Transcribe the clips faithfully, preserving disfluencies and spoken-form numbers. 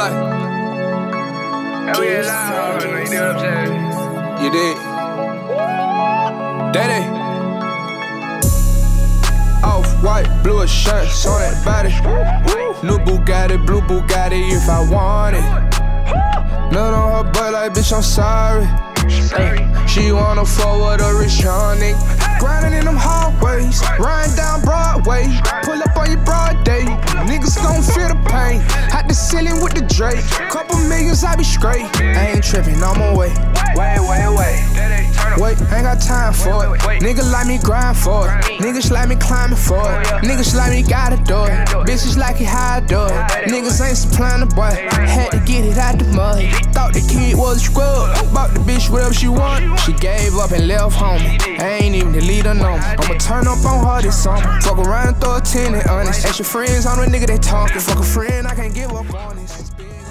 What? Oh, yeah, loud. You know what I'm saying? You did? Daddy. Off-white, blue shirts on that body. New Bugatti, blue Bugatti if I want it. None on her butt like, bitch, I'm sorry. Ay, she wanna forward a rich young nigga. Grinding in them hallways, riding down Broadway. Pull up on your broad day, niggas gon' feel the pain. Hot the ceiling with the Drake, couple millions, I be straight. I ain't tripping, I'm on way. Wait, wait, wait. Wait, ain't got time for it. Niggas like me grind for it. Niggas like me climbing for it. Niggas like me gotta do it. Bitches like it how I do it. Niggas ain't supplying the boy. Had to get it out the mud. Thought the kid was a scrub. Bought the bitch whatever she want. She gave up and left home. I ain't even delete her number. I'ma turn up on her this summer. Fuck around and throw a ten and honest. Ask your friends on the nigga they talking. Fuck a friend, I can't give up on this.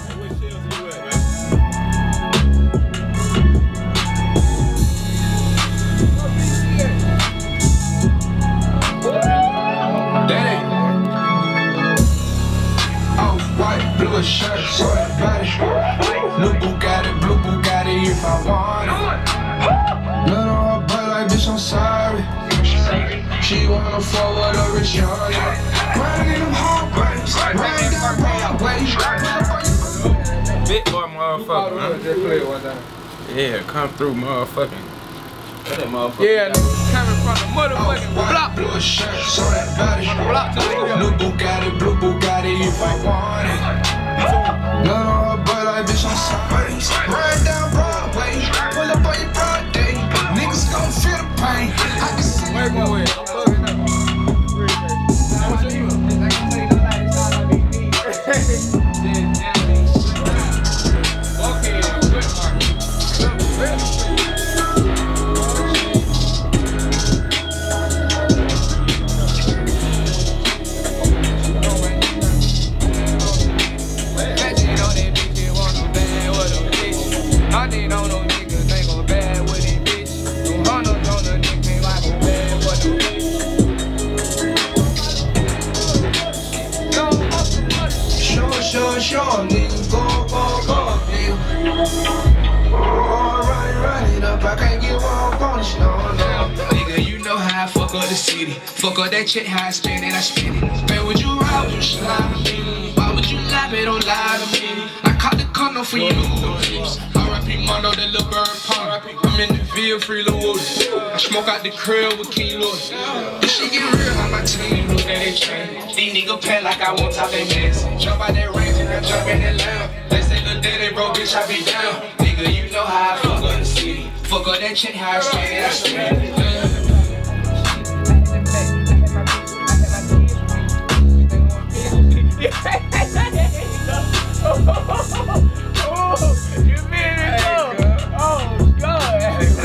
Blue shirt, so that body. New Bugatti, blue Bugatti if I want it. None on her butt like, bitch, I'm sorry. She wanna forward a rich young nigga. Grinding in them hallways, riding down Broadway. Big boy motherfucker, huh? Yeah, come through motherfucking. That motherfucker. Yeah, nigga, coming from the motherfucking block. Blue shirt, so that body. Block to the New Bugatti, blue Bugatti if I want it. None on her butt like, bitch, I'm sorry. Ride down Broadway, pull up on your broad day. Niggas gon' feel the pain. I can see Wait, wait, wait. Sure, nigga, go, go, go, nigga. Oh, run it, run it up, I can't get one on this, no, no. Nigga, you know how I fuck up the city. Fuck up that chick, how I spend it, I spend it. Man, would you ride, would you slide with me? Why would you lie, babe, don't lie to me? I caught the condom for you. R I P Mondo, that little bird pond. I'm in the field, free Lil Woody. I smoke out the crib with King Louis. This shit get real on my team, look at they chain. These niggas pay like I won't top they mess. Jump out that range and I jump in that lamb. They say the day they broke, bitch, I be down. Nigga, you know how I fuck up the city. Fuck up that chick, how I spend it, I spend it. You mean it, though? Oh, God.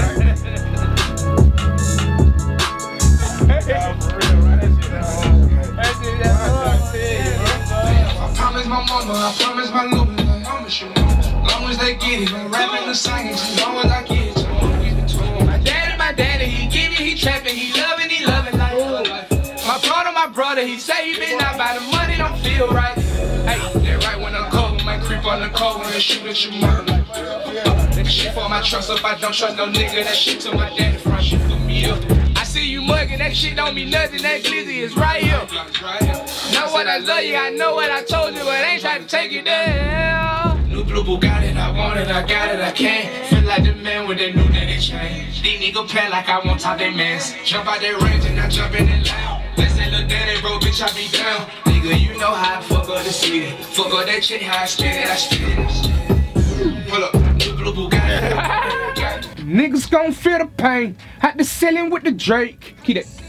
I promise my mama, I promise my Luna, I promise you. Long as they get it, I'm rapping the singing, as long as I get it, you won't give it to him. My daddy, my daddy, he give it, he trapping, he loving, he loving like life. My brother, my brother, he say he been out by the money, don't feel right. Hey, That right when I'm cold, might creep on the cold and shoot at your mother. That shit for my trust up, I don't trust no nigga. That shit to my daddy front, shit for me up. I see you mugging, that shit don't mean nothing, that glizzy is right here. Know what I love you, I know what I told you, but I ain't trying to take you there. New blue Bugatti, I want it, I got it, I can't. Feel like the man with that new that they change. These niggas play like I won't top they mans. Jump out that range and I jump in that loud. They say look daddy bro, bitch, I be down. Nigga, you know how I fuck up the city. Fuck up that chick, how I spend it, I spend it. Pull up, new blue Bugatti. Niggas gon' feel the pain. Had the ceiling with the Drake. Keep that.